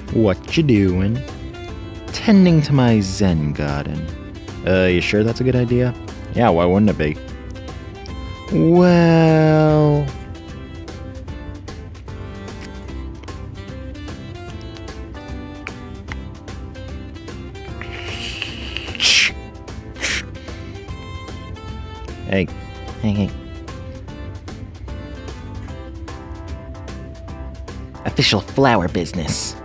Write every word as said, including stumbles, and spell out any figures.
What you doing? Tending to my Zen garden. Uh, you sure that's a good idea? Yeah, why wouldn't it be? Well... Hey, hey, hey. Official flower business.